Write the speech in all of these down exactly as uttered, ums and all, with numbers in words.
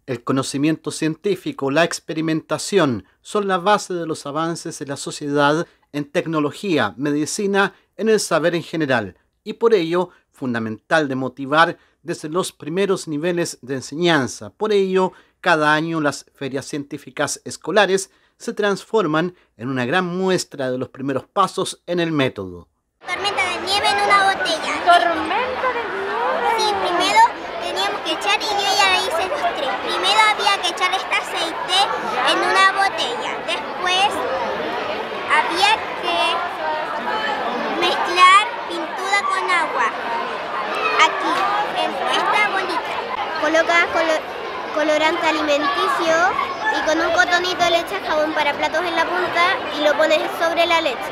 El conocimiento científico, la experimentación son la base de los avances en la sociedad, en tecnología, medicina, en el saber en general, y por ello fundamental de motivar desde los primeros niveles de enseñanza. Por ello, cada año las ferias científicas escolares se transforman en una gran muestra de los primeros pasos en el método. Tormenta de nieve en una botella. ¿Tormenta de nieve? Sí, primero teníamos que echar y yo ya hice los tres. Primero había que echar este aceite en una botella. Después había que mezclar pintura con agua. Aquí, en esta bolita. Colocas colo colorante alimenticio y con un cotonito le echas jabón para platos en la punta y lo pones sobre la leche.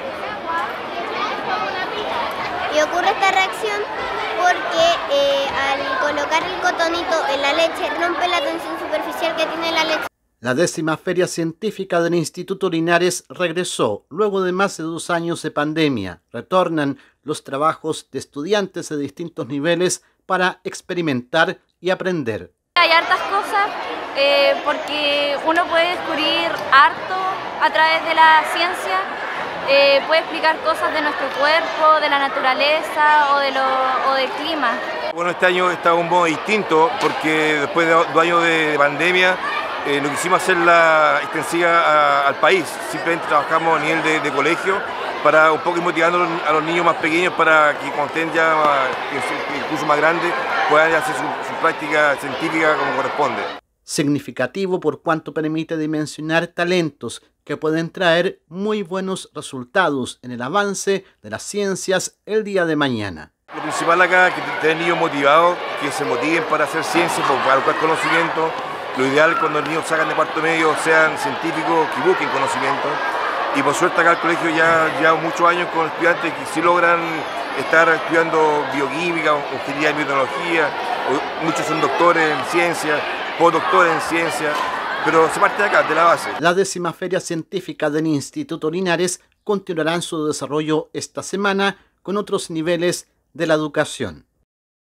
Y ocurre esta reacción porque eh, al colocar el cotonito en la leche rompe la tensión superficial que tiene la leche. La décima Feria Científica del Instituto Linares regresó luego de más de dos años de pandemia. Retornan los trabajos de estudiantes de distintos niveles para experimentar y aprender. Hay hartas cosas eh, porque uno puede descubrir harto a través de la ciencia. Eh, puede explicar cosas de nuestro cuerpo, de la naturaleza o, de lo, o del clima. Bueno, este año está un modo distinto porque después de dos años de pandemia eh, no quisimos hacerla extensiva a, al país. Simplemente trabajamos a nivel de, de colegio para un poco ir motivando a los niños más pequeños para que cuando estén ya en el curso más grande puedan hacer su, su práctica científica como corresponde. Significativo por cuanto permite dimensionar talentos que pueden traer muy buenos resultados en el avance de las ciencias el día de mañana. Lo principal acá es que tener niños motivados, que se motiven para hacer ciencia, para buscar conocimiento. Lo ideal cuando los niños sacan de cuarto medio sean científicos que busquen conocimiento. Y por suerte acá el colegio ya lleva muchos años con estudiantes que sí logran estar estudiando bioquímica, ingeniería de biotecnología, muchos son doctores en ciencia, postdoctores en ciencia, pero se parte de acá, de la base. La décima Feria Científica del Instituto Linares continuará en su desarrollo esta semana con otros niveles de la educación.